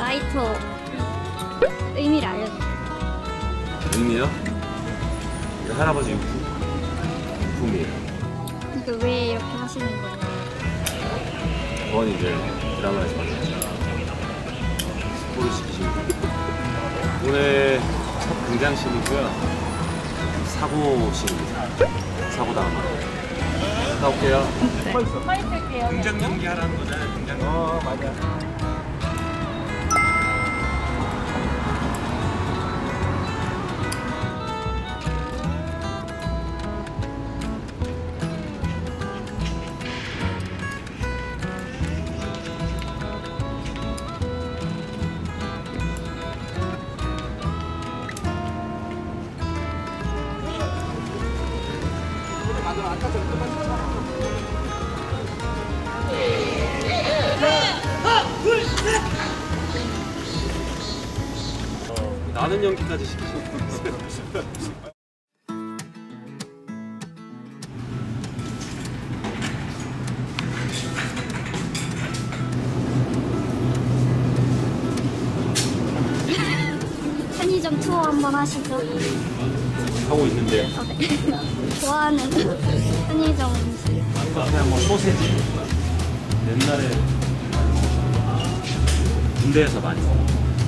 라이터 의미를 알려주세요. 의미요? 이거 할아버지 유품이에요. 이거 왜 이렇게 하시는 거예요? 그건 이제 드라마에서 만났잖아. 스포를 시키시는 분. 오늘 첫 등장신이고요. 사고신입니다. 사고 당한 거. 갔다 올게요. 네. 파이트 할게요. 등장 연기하라는 거잖아요. 등장 연기. 맞아. 나는 연기까지 시키시고. 편의점 투어 한번 하시죠. 하고 있는데. 네. 좋아하는 편의점 음식. 그냥 뭐 소세지. 옛날에 군대에서 많이 먹어.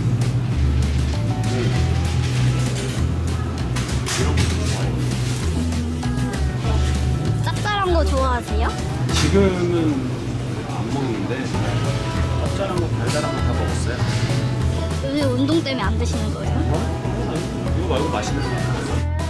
이런 거 좋아해. 짭짤한 거 좋아하세요? 지금은 안 먹는데 짭짤한 거 달달한 거 다 먹었어요. 요새 운동 때문에 안 드시는 거예요? 이거 말고 맛있는 거.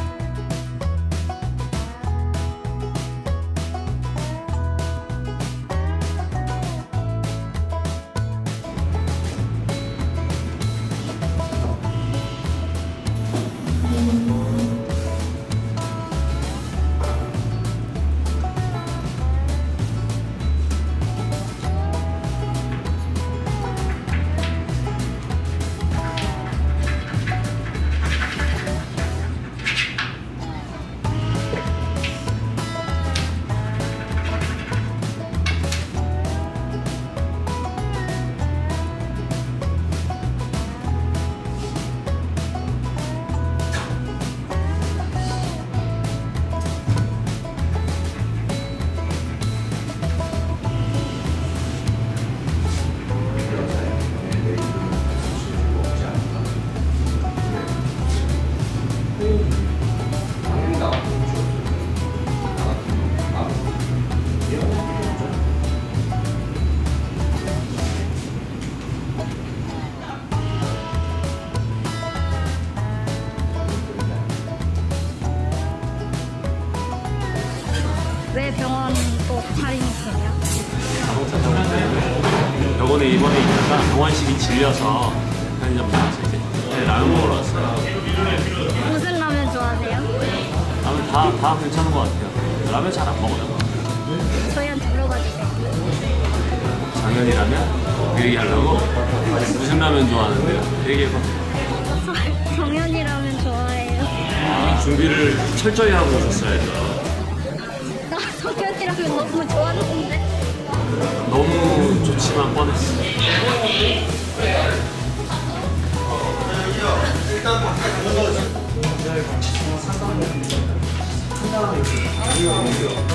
왜 병원 꼭 차리셨어요? 자동차 병원 때문에 병원에 입원해 있다가 병원식이 질려서 편의점 나와서 이제 라면 먹으러 왔어요. 무슨 라면 좋아하세요? 라면 다 괜찮은 것 같아요. 라면 잘 안 먹어요. 저희한테 물어봐 주세요. 장현이라면 그 얘기하려고? 무슨 라면 좋아하는데요? 얘기해봐. 정연이 라면 좋아해요. 아, 준비를 철저히 하고 오셨어야죠. 나 정연이 라면 너무 좋아하는데. 너무 좋지만 뻔했어. 일단 바깥 들어가서